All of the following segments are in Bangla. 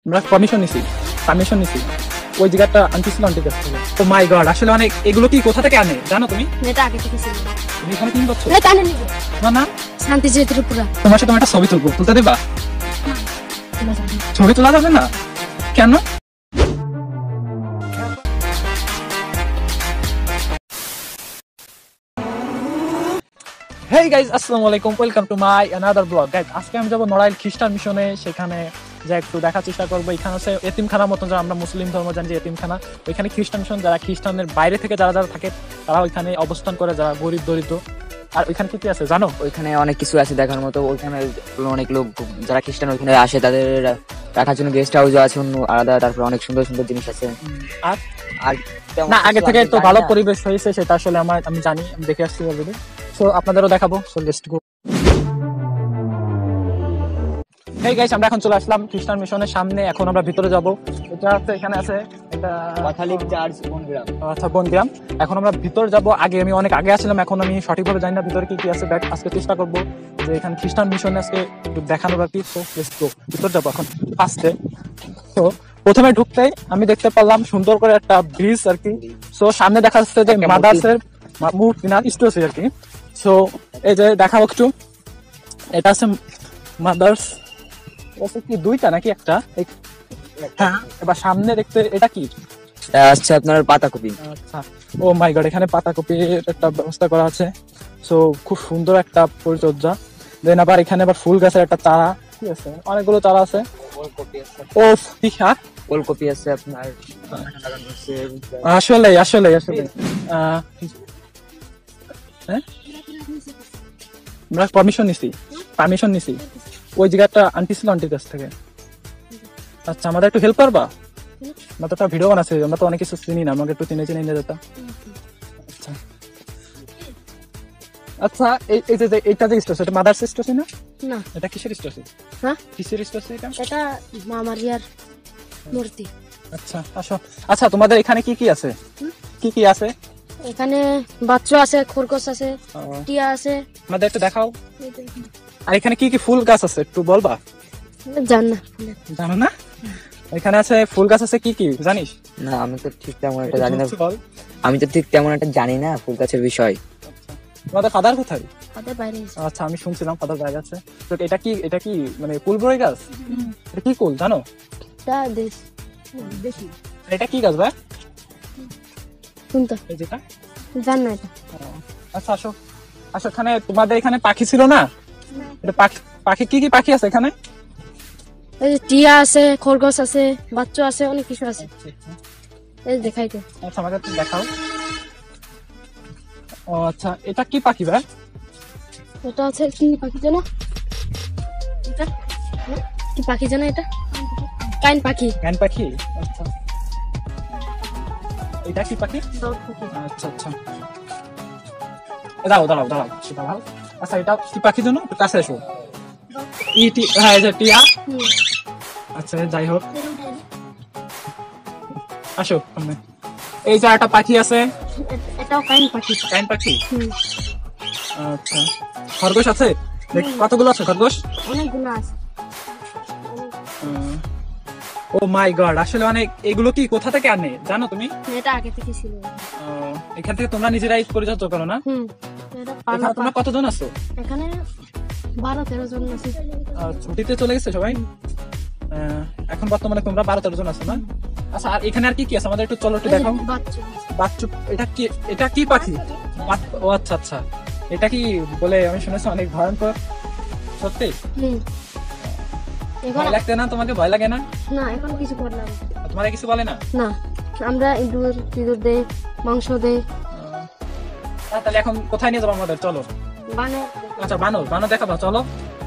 আমরা পারমিশন নিছি ওই জায়গাটা আনতে ছিল আন্টির কাছ থেকে। ও মাই গড, আসলে অনেক এগুলো কি কোথা থেকে আনে জানো তুমি? এটা আগে থেকে ছিল। তুমি এখানে 3 বছর? না টানে নিব না না, শান্তি যেতে পুরো। তোমার সাথে একটা ছবি তুলবো, তুলতে দেবা? ছবি তোলা যাবে না কেন? হেই গাইজ, আসসালামু আলাইকুম, welcome to my another vlog. Guys, আজকে আমি যাবো নড়াইল খ্রিস্টান মিশনে, সেখানে যা একটু দেখার চেষ্টা করবো। এখানে হচ্ছে এতিমখানার মতন, যারা আমরা মুসলিম ধর্ম জানি যে এতিমখানা, ওইখানে খ্রিস্টান মিশন, যারা খ্রিস্টানের বাইরে থেকে যারা যারা থাকে তারা ওইখানে অবস্থান করে, যারা গরিব দরিদ্র। আর ওইখানে কি কি আছে জানো? ওইখানে অনেক কিছু আছে দেখার মতো। ওইখানে অনেক লোক যারা খ্রিস্টান ওইখানে আসে, তাদের রাখার জন্য গেস্ট হাউস আছে অন্য আলাদা, তারপর অনেক সুন্দর সুন্দর জিনিস আছে। আর না, আগে থেকে তো ভালো পরিবেশ হয়েছে, সেটা আসলে আমি জানি, আমি দেখে আসছি অলরেডি। সো আপনাদেরও দেখাবো। So let's go. Hey guys, আমরা এখন চলে আসলাম খ্রিস্টান মিশনের সামনে। এখন আমরা ভিতরে যাব। এটা আছে, এখানে আছে এটা ক্যাথলিক চার্চ বনগ্রাম। আচ্ছা, বনগ্রাম। এখন আমরা ভিতরে যাব। আমি অনেক আগে আসলাম, এখন আমি সঠিকভাবে জানি না ভিতরে কি কি আছে। বাট আজকে চেষ্টা করবো যে এখানে খ্রিস্টান মিশনে আজকে দেখানোর আর কি। সো লেটস গো, ভিতরে যাবো এখন ফার্স্টে। তো প্রথমে ঢুকতেই আমি দেখতে পারলাম সুন্দর করে একটা ব্রিজ আর কি। সো সামনে দেখা যাচ্ছে যে মাদার্সের মূর্তি না, স্ট্যাচু আর কি। সো এই যে দেখাও একটু, এটা আছে মাদার্স। কি দুইটা নাকি একটা? হ্যাঁ, এবার সামনে দেখতে এটা কি আচ্ছা, আপনার পাতাকপি। আচ্ছা, ও মাই গড, এখানে পাতাকপির একটা ব্যবস্থা করা আছে। সো খুব সুন্দর একটা পরিচর্যা। দেন আবার এখানে আবার ফুল গাছের একটা চারা কি আছে, অনেকগুলো চারা আছে। ও হ্যাঁ, ওলকপি আছে আপনার। আসলে আসলে আসলে আমরা পারমিশন নিছি ওই জায়গাটা আন্টি ছিল আন্টির কাছ থেকে। আচ্ছা, আমাদের একটু হেল্প করবা? আমরা তো একটা ভিডিও বানাচ্ছি, আমরা তো অনেক কিছু চিনি না, আমাকে একটু চিনে নিয়ে যেতাম। আচ্ছা আচ্ছা, এই যে এইটা যে স্টোর, এটা মাদার্স স্টোর না? না, এটা কিসের স্টোর? হ্যাঁ, কিসের স্টোর এটা? এটা মা মারিয়ার মূর্তি। আচ্ছা আসো। আচ্ছা, তোমাদের এখানে কি কি আছে? কি কি আছে? এখানে বাচ্চা আছে, খরগোশ আছে, টিয়া আছে। আমাদের একটু দেখাও। আর এখানে কি কি ফুল গাছ আছে একটু বলবা? জানো না? এখানে আছে ফুল গাছ আছে, কি কি জানিস? না, আমি তো ঠিক তেমন একটা জানি না ফুল গাছের বিষয়। তোমাদের ফাদার কোথায়? ফাদার বাইরে। আচ্ছা, আমি শুনছিলাম ফাদার বাইরে আছে। তো এটা কি মানে কুলবরই গাছ? এটা কি কুল জানো? এটা দেশি। এটা কি গাছ ভাই? কোনটা? এই যেটা জান না এটা। আচ্ছা আসো আসো, এখানে তোমাদের এখানে পাখি ছিল না? এটা পাখি কি কি পাখি আছে এখানে? এই যে টিয়া আছে, খরগোশ আছে, বাচ্চা আছে, অনেক কিছু আছে। এই দেখাইতে। আচ্ছা, আমাকে একটু দেখাও। ও আচ্ছা, এটা কি পাখি ভাই? এটা আছে কি পাখি জানো? এটা কি পাখি জানো? এটা কাইন পাখি। কাইন পাখি। আচ্ছা, এটা কি পাখি? আচ্ছা আচ্ছা, দাঁড়াও সেটা ভালো। আচ্ছা, এটা কি পাখি জানো? কাছে এসো। হ্যাঁ, এই যে টিয়া। আচ্ছা, যাই হোক, আসো সামনে। এই যে একটা পাখি আছে, এটাও কাইন পাখি। কাইন পাখি। আচ্ছা, খরগোশ আছে? কতগুলো আছে খরগোশ? অনেকগুলো আছে। ও মাই গড, আসলে অনেক এগুলো কি কোথা থেকে আনে জানো তুমি? এটা আগে থেকে ছিল। এখান থেকে তোমরা নিজেরাই পরিচর্যা করো না? এখানে তোমরা কতজন আছো? এখানে 12-13 জন আছে। ছুটিতে চলে গেছে সবাই? এখন বর্তমানে তোমরা 12-13 জন আছো না? আচ্ছা, আর এখানে আর কি কি আছে আমাদের একটু চলো একটু দেখাও। বাচ্চু, এটা কি পাখি? ও আচ্ছা আচ্ছা, এটা কি বলে আমি শুনেছি অনেক ভয়ঙ্কর, সত্যি? ভয় লাগতে না তোমাকে? ভয় লাগে না? না, এখন কিছু করে না। তোমার কিছু বলে না? না, আমরা ইঁদুর দেই, মাংস দেই। তাহলে এখন কোথায় নিয়ে যাবো আমাদের? চলো। আচ্ছা, বানর দেখাবো, চলো।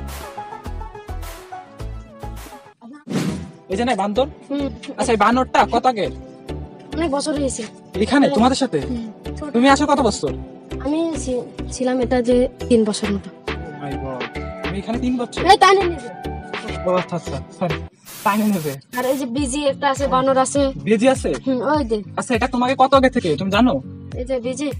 এই যে না বান্দর। আচ্ছা, এই বানরটা কত আগে? অনেক বছর হয়েছে এখানে তোমাদের সাথে। তুমি আসো কত বছর? আমি ছিলাম এটা যে 3 বছর মতো। তুমি এখানে 3 বছর? ও আচ্ছা আচ্ছা, সরি, টাইনে নেবে। আর এই যে বিজি একটা আছে, বানর আছে। বিজি আছে? ওই যে। আচ্ছা, এটা তোমাকে কত আগে থেকে তুমি জানো? এই যে বিজি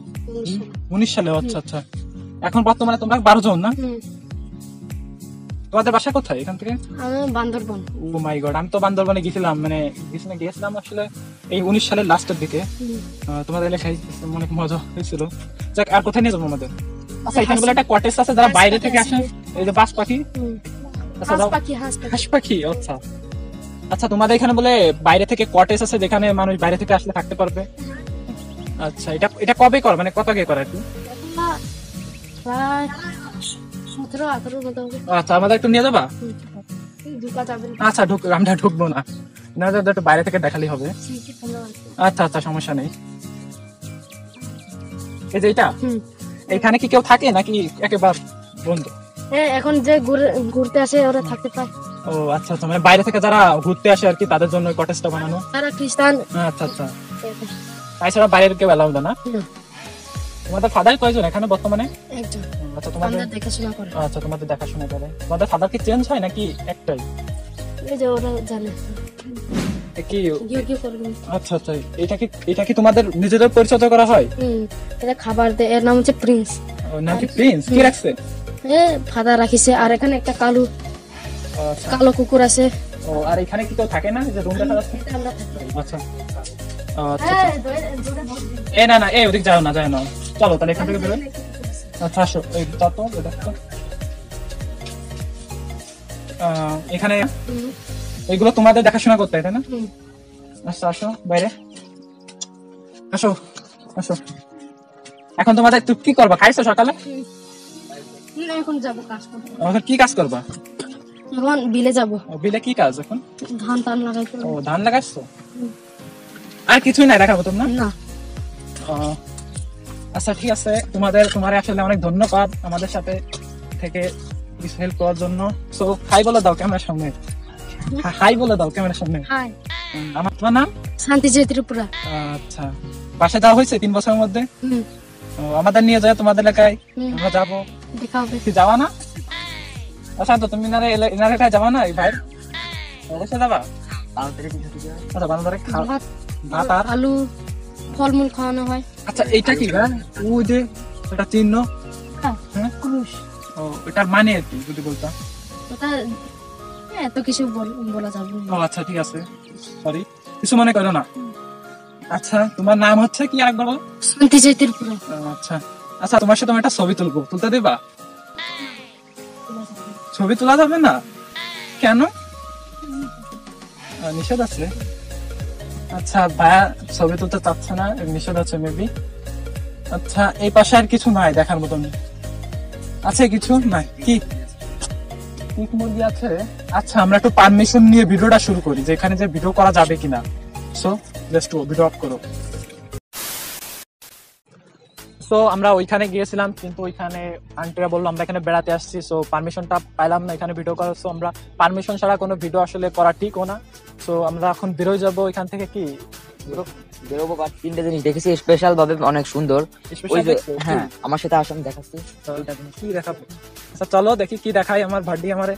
19 সালে। আচ্ছা আচ্ছা, এখন বর্তমানে তোমরা 12 জন না? তোমাদের বাসা কোথায় এখান থেকে? আমি বান্দরবন। ও মাই গড, আমি তো বান্দরবনে গেছিলাম, মানে গিয়েছিলাম আসলে এই 19 সালের লাস্টের দিকে। তোমাদের এলাকায় অনেক মজা হয়েছিল। যাক, আর কোথায় নিয়ে যাবো আমাদের? আচ্ছা, এখানে বলে একটা কটেজ আছে যারা বাইরে থেকে আসে, এই যে বাস পাখি। আচ্ছা, হাঁস পাখি। আচ্ছা আচ্ছা, তোমাদের এখানে বলে বাইরে থেকে কটেজ আছে যেখানে মানুষ বাইরে থেকে আসলে থাকতে পারবে। আচ্ছা, এটা কবে কর, মানে কত আগে করে আর কি? প্রায় 17-18 মতো হবে। আচ্ছা, আমাদের একটু নিয়ে যাবা? ঢোকা যাবে না। আচ্ছা, আমরা ঢুকবো না, একটু বাইরে থেকে দেখালেই হবে। আচ্ছা আচ্ছা, সমস্যা নেই। এই যে এটা, এখানে কি কেউ থাকে নাকি একেবারে বন্ধ? হ্যাঁ, এখন যে ঘুরতে আসে ওরা থাকতে পায়। ও আচ্ছা আচ্ছা, মানে বাইরে থেকে যারা ঘুরতে আসে আর কি তাদের জন্য কটেজটা বানানো। তারা খ্রিস্টান। আচ্ছা আচ্ছা, তাছাড়া বাইরের কেউ এলাও না? তোমাদের ফাদার কয়জন এখানে বর্তমানে? একজন। আচ্ছা, তোমাদের দেখাশোনা করে। আচ্ছা, তোমাদের দেখাশোনা করে। তোমাদের ফাদার কি চেঞ্জ হয় নাকি একটাই? এই যে ওরা জানে কি কি করবে। আচ্ছা আচ্ছা, এটা কি তোমাদের নিজেদের পরিচর্যা করা হয়? এটা খাবার দেয়, এর নাম হচ্ছে প্রিন্স। ও, নাম কি প্রিন্স? কি রাখছে? ফাদার রাখিছে। আর এখানে একটা কালো কুকুর আছে। ও, আর এখানে কি কেউ থাকে না যে রুম দেখা যাচ্ছে? আচ্ছা আচ্ছা, না ওদিক যাও না, চলো তাহলে এখান থেকে বেরোই। আচ্ছা, আসো, এই তত দেখো এখানে এইগুলো তোমাদের দেখাশোনা করতে হয়, তাই না? আচ্ছা, আসো বাইরে, আসো আসো। এখন তোমাদের তুমি কি করবা? খাইছো সকালে? এখন যাবো কাজ করতে। এখন কি কাজ করবা? এখন বিলে যাবো। বিলে কি কাজ এখন? ধান লাগাইতে। ও, ধান লাগাচ্ছো? আর কিছুই নাই দেখাবো তোমরা? না। আচ্ছা, ঠিক আছে, তোমার আসলে অনেক ধন্যবাদ আমাদের সাথে থেকে কিছু হেল্প করার জন্য। সো হাই বলে দাও ক্যামেরার সামনে, হাই বলে দাও ক্যামেরার সামনে। হাই। তোমার নাম? শান্তি ত্রিপুরা। আচ্ছা, বাসা যাওয়া হয়েছে 3 বছরের মধ্যে? আমাদের নিয়ে যায় তোমাদের এলাকায়, আমরা যাবো। দেখা হবে। যাওয়া না? আচ্ছা, তো তুমি এলাকায় যাবা না? এই ভাই অবশ্যই যাবা। আচ্ছা, বান্দরে ভাত আর আলু ফলমূল খাওয়ানো হয়। আচ্ছা, এইটা কি ভাই? ওই যে এটা চিহ্ন, হ্যাঁ, ক্রুশ। ও, এটার মানে আর কি যদি বলতাম? ওটা এত কিছু বলা যাবে না। ও আচ্ছা, ঠিক আছে, সরি, কিছু মনে করো না। আচ্ছা, তোমার নাম হচ্ছে কি আরেকবার বলো? শান্তি ত্রিপুরা। আচ্ছা আচ্ছা, তোমার সাথে একটা ছবি তুলতে দেবা? ছবি তোলা যাবে না কেন? নিষেধ আছে? আচ্ছা, ভাইয়া ছবি তুলতে চাচ্ছে না, নিষেধ আছে মেবি। আচ্ছা, এই পাশে আর কিছু নাই দেখার মতন? আছে কিছু নাই? কি মুরগি আছে? আচ্ছা, আমরা একটু পারমিশন নিয়ে ভিডিওটা শুরু করি, যে এখানে যে ভিডিও করা যাবে কিনা। সো জাস্ট ভিডিও অফ করো। সো আমরা ওইখানে গিয়েছিলাম, কিন্তু ওইখানে আন্টিরা বললো আমরা এখানে বেড়াতে আসছি, সো পারমিশনটা পাইলাম না এখানে ভিডিও করার। সো আমরা পারমিশন ছাড়া কোনো ভিডিও আসলে করা ঠিকও না। সো আমরা এখন বেরোয় যাবো এখান থেকে। কি বেরোবো, বাট 3টে জিনিস দেখেছি স্পেশাল ভাবে, অনেক সুন্দর। ওই যে, হ্যাঁ, আমার সাথে আসুন দেখাচ্ছি। কি দেখাবো? আচ্ছা, চলো দেখি কি দেখাই আমার ভাড্ডি আমারে।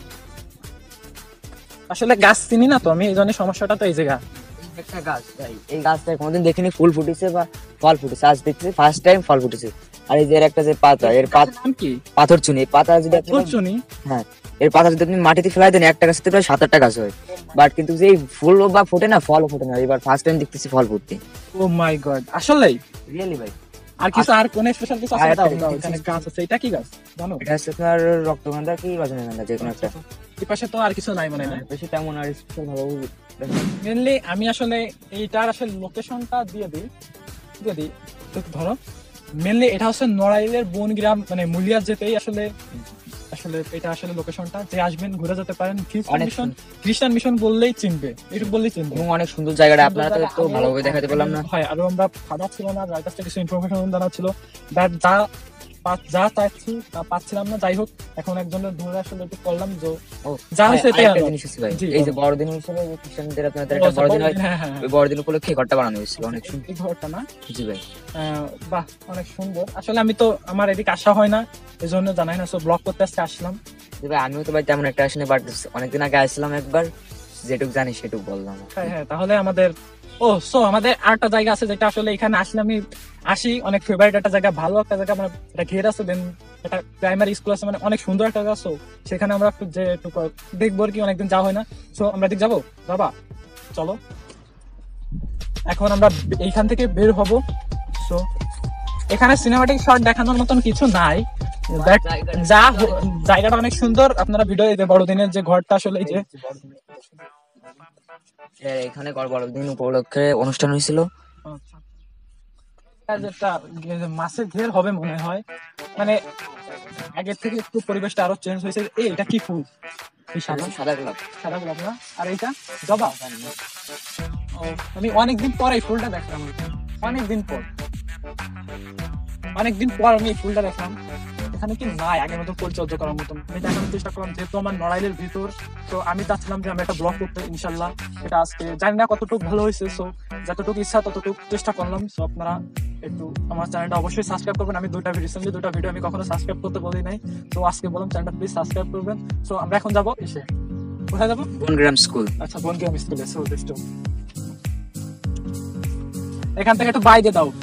আসলে গাছ চিনি না তো আমি, এই জন্য সমস্যাটা তো এই জায়গা। একটা গাছ ভাই, এই গাছটা কোনোদিন দেখিনি ফুল ফুটেছে বা ফল ফুটেছে, আজ দেখছি ফার্স্ট টাইম ফল ফুটেছে। আর এই যে একটা যে পাতা, এর নাম কি? পাথর চুনি। এই পাতা যদি হ্যাঁ, এর পাতা যদি আপনি মাটিতে ফেলাই দেন, একটা গাছ থেকে প্রায় 7-8টা গাছ হয়। বাট কিন্তু যে ফুল বা ফোটে না, ফল ফোটে না। এবার ফার্স্ট টাইম দেখতেছি ফল ফুটতে। ও মাই গড, আসলেই রিয়েলি ভাই। আর কিছু আর কোন স্পেশাল কিছু আছে? এখানে গাছ আছে, এটা কি গাছ জানো? এটা হচ্ছে আপনার রক্তগন্ধা কি রজনীগন্ধা, যে কোনো একটা। এই পাশে তো আর কিছু নাই মনে হয়। বেশি তেমন আর স্পেশাল ভাবে মেনলি আমি আসলে এইটার আসলে লোকেশনটা দিয়ে দিই ধরো। মেনলি এটা হচ্ছে নড়াইলের বনগ্রাম, মানে মুলিয়া যেতেই আসলে এটা আসলে লোকেশনটা। যে আসবেন ঘুরে যেতে পারেন। খ্রিস্টান মিশন বললেই চিনবে, একটু বললেই চিনবে। এবং অনেক সুন্দর জায়গাটা, আপনারা তো ভালোভাবে দেখাতে পারলাম না। হয়, আরো আমরা ফাদার ছিল না, যার কাছ থেকে কিছু ইনফরমেশন জানা ছিল, বাট যা চাইছি তা পাচ্ছিলাম না। যাই হোক, এখন একজনের ধরে আসলে একটু করলাম যে যা হয়েছে এটাই। এই যে বড়দিন হিসেবে খ্রিস্টানদের আপনাদের একটা বড়দিন হয়, ওই বড়দিন উপলক্ষে ঘরটা বানানো হয়েছিল। অনেক সুন্দর এই ঘরটা না? জি ভাই, বাহ, অনেক সুন্দর। আসলে আমি তো আমার এদিকে আসা হয় না, এই জন্য জানাই না। সো ব্লগ করতে আসলাম। ভাই আমিও তো ভাই তেমন একটা আসিনি, বাট অনেকদিন আগে আসলাম একবার, যেটুকু জানি সেটুকু বললাম। হ্যাঁ, তাহলে আমাদের আমাদের আরেকটা জায়গা আছে যেটা আসলে এখানে আসলে আমি আসি, অনেক ফেভারিট একটা জায়গা, ভালো একটা জায়গা, মানে এটা ঘের আছে, দেন একটা প্রাইমারি স্কুল আছে, মানে অনেক সুন্দর একটা জায়গা। সো সেখানে আমরা একটু যে একটু দেখবো আর কি, অনেকদিন যাওয়া হয় না। সো আমরা দিক যাবো বাবা, চলো। এখন আমরা এইখান থেকে বের হব। সো এখানে সিনেমাটিক শট দেখানোর মতন কিছু নাই, যা জায়গাটা অনেক সুন্দর। আপনারা ভিডিও দিতে বড়দিনের যে ঘরটা আসলে এই যে এখানে বড়দিন উপলক্ষে অনুষ্ঠান হয়েছিল। যেটা মাছের ঘের হবে মনে হয়, মানে আগের থেকে একটু পরিবেশটা আরো চেঞ্জ হয়েছে। এটা কি ফুল? এই সাদা গোলাপ না? আর এইটা জবা। আমি অনেকদিন পর এই ফুলটা দেখলাম, অনেকদিন পর আমি এই ফুলটা দেখলাম। এখানে কি নাই আগের মতো পরিচর্যা করার মতন? আমি দেখানোর চেষ্টা করলাম, যেহেতু আমার নড়াইলের ভিতর, তো আমি চাচ্ছিলাম যে আমি একটা ব্লগ করতে। ইনশাল্লাহ এটা আজকে জানি না কতটুকু ভালো হয়েছে। সো যতটুকু ইচ্ছা ততটুকু চেষ্টা করলাম। সো আপনারা একটু আমার চ্যানেলটা অবশ্যই সাবস্ক্রাইব করবেন। আমি রিসেন্টলি দুটা ভিডিও আমি কখনো সাবস্ক্রাইব করতে বলি নাই, তো আজকে বললাম চ্যানেলটা প্লিজ সাবস্ক্রাইব করবেন। সো আমরা এখন যাবো এসে কোথায় যাবো? বনগ্রাম স্কুল। আচ্ছা, বনগ্রাম স্কুলে। সো এখান থেকে একটু বাই দিয়ে দাও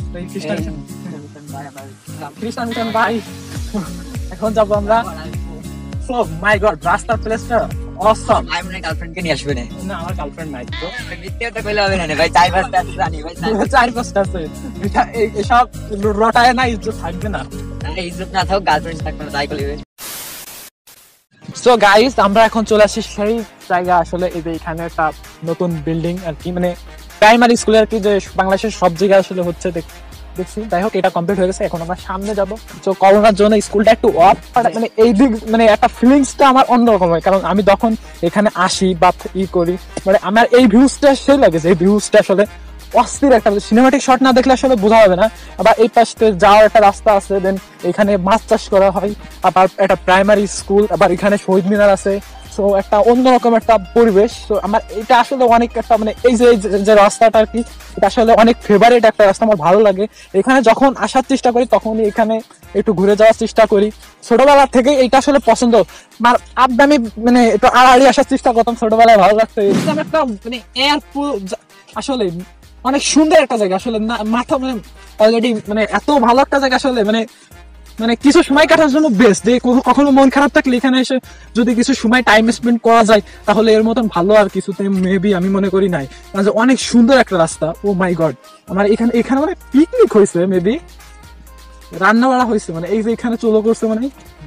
খ্রিস্টান ভাই। এখন যাবো আমরা। সো মাই গড, রাস্তার প্লেসটা অসম। আমি মনে গার্লফ্রেন্ডকে নিয়ে আসবে না। না, আমার গার্লফ্রেন্ড নাই তো। মিথ্যাটা কইলে হবে না ভাই, 4-5টা আছে জানি ভাই, 4-5টা আছে। এটা এসব রটায় না, ইজ্জত থাকবে না। ইজ্জত না থাক, গার্লফ্রেন্ড থাকবে না, তাই কইবে। সো গাইস, আমরা এখন চলে আসি সেই জায়গা, আসলে এই যে এখানে একটা নতুন বিল্ডিং আর কি, মানে প্রাইমারি স্কুল আর কি, যে বাংলাদেশের সব জায়গায় আসলে হচ্ছে দেখছি। যাই হোক, এটা কমপ্লিট হয়ে গেছে, এখন আমরা সামনে যাবো। তো করোনার জন্য স্কুলটা একটু অফ, মানে এই দিক মানে একটা ফিলিংসটা আমার অন্যরকম হয়, কারণ আমি যখন এখানে আসি বা করি, মানে আমার এই ভিউজটা সেই লাগে যে এই ভিউজটা আসলে অস্থির একটা। সিনেমাটিক শট না দেখলে আসলে বোঝা হবে না। আবার এই পাশে যাওয়ার একটা রাস্তা আছে, দেন এখানে মাছ চাষ করা হয়, আবার একটা প্রাইমারি স্কুল, আবার এখানে শহীদ মিনার আছে। সো একটা অন্যরকম একটা পরিবেশ। তো আমার এটা আসলে অনেক একটা মানে এই যে রাস্তাটা আর কি, এটা আসলে অনেক ফেভারিট একটা রাস্তা, আমার ভালো লাগে। এখানে যখন আসার চেষ্টা করি তখনই এখানে একটু ঘুরে যাওয়ার চেষ্টা করি। ছোটবেলা থেকে এইটা আসলে পছন্দ। আমার আড্ডা আমি মানে একটু আড়াআড়ি আসার চেষ্টা করতাম ছোটবেলায়, ভালো লাগতো। একটা মানে আসলে অনেক সুন্দর একটা জায়গা আসলে, মাথা মানে অলরেডি মানে এত ভালো একটা জায়গা আসলে, মানে কিছু সময় কাটার জন্য বেস্ট। যে কখনো মন খারাপ থাকলে এখানে এসে যদি কিছু সময় টাইম স্পেন্ড করা যায়, তাহলে এর মতন ভালো আর কিছুতে মেবি আমি মনে করি নাই। অনেক সুন্দর একটা রাস্তা। ও মাই গড, আমার এখানে মানে পিকনিক হয়েছে, মেবি রান্না বাড়া হয়েছে, মানে এই যে এখানে চলো করছে মানে।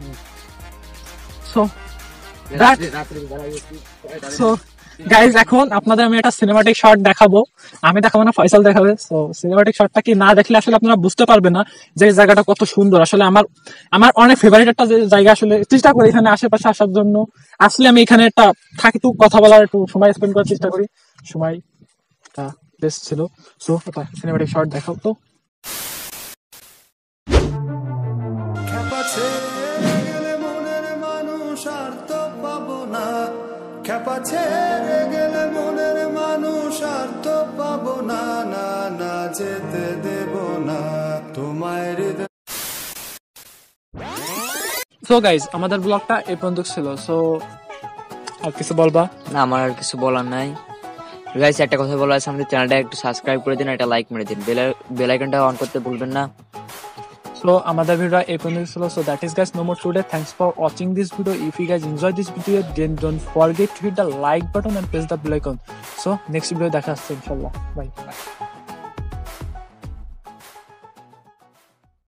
সো গাইজ, এখন আপনাদের আমি একটা সিনেমাটিক শট দেখাবো। আমি দেখাবো না, ফয়সাল দেখাবে। সো সিনেমাটিক শটটা কি না দেখলে আসলে আপনারা বুঝতে পারবেন না যে জায়গাটা কত সুন্দর। আসলে আমার অনেক ফেভারিট একটা জায়গা। আসলে চেষ্টা করি এখানে আশেপাশে আসার জন্য। আসলে আমি এখানে একটা থাকি, একটু কথা বলার, একটু সময় স্পেন্ড করার চেষ্টা করি। সময়টা বেস্ট ছিল। সো সিনেমাটিক শট দেখাও তো। খেপা ছেড়ে গেলে মনের মানুষ আর তো পাবো না, না না যেতে দেব না তোমায়। সো গাইজ, আমাদের ব্লগটা এই পর্যন্ত ছিল। সো আর কিছু বলবা? না, আমার আর কিছু বলার নাই। গাইস, একটা কথা বলা আছে, আমাদের চ্যানেলটা একটু সাবস্ক্রাইব করে দিন, একটা লাইক মেরে দিন, বেল আইকনটা অন করতে ভুলবেন না। So আমাদের ভিডিও এই পর্যন্ত ছিল। So that is guys, no more today. Thanks for watching this video. If you guys enjoy this video, then don't forget to hit the like button and press the bell icon. So next video দেখা হচ্ছে ইনশাআল্লাহ। Bye.